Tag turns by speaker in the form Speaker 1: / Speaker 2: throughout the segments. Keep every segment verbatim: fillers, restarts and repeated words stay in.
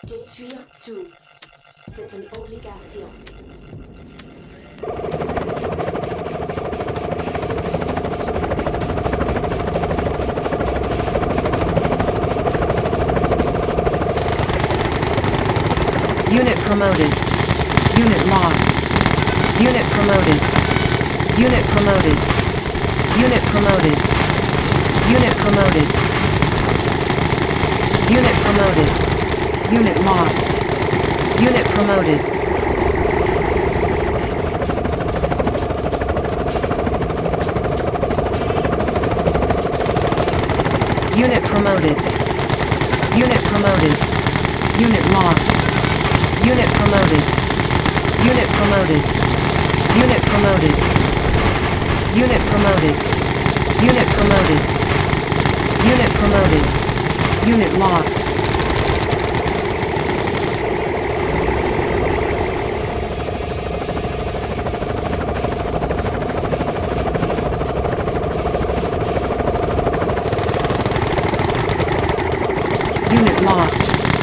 Speaker 1: Détruire tout. C'est une obligation.
Speaker 2: Unit promoted. Unit lost. Unit promoted. Unit promoted. Unit promoted. Unit promoted. Unit promoted. Unit lost. Unit promoted. Unit promoted. Unit promoted. Unit lost. Unit promoted. Unit promoted. Unit promoted. Unit promoted. Unit promoted. Unit promoted. Unit lost. Unit lost.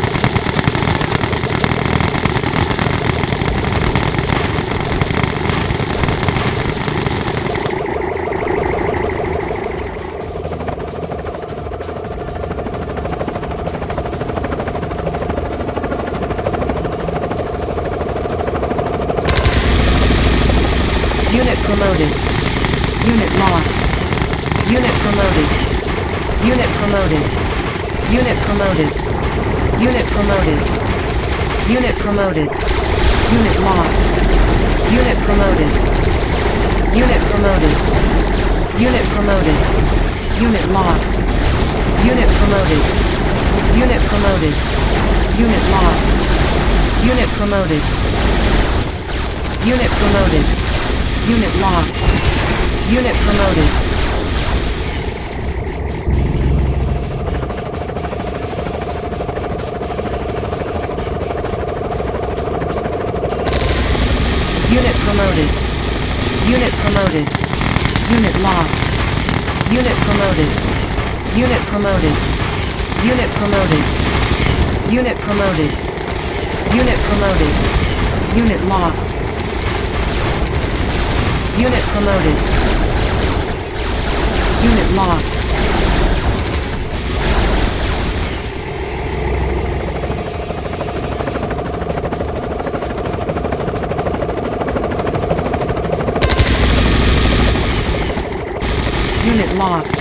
Speaker 2: Unit promoted. Unit lost. Unit promoted. Unit promoted. Unit promoted. Unit promoted. Unit promoted. Unit lost. Unit promoted. Unit promoted. Unit promoted. Unit lost. Unit promoted. Unit promoted. Unit lost. Unit promoted. Unit promoted. Unit lost. Unit promoted. Unit promoted. Unit promoted. Unit lost. Unit promoted. Unit promoted. Unit promoted. Unit promoted. Unit promoted. Unit lost. Unit promoted. Unit lost. Unit lost.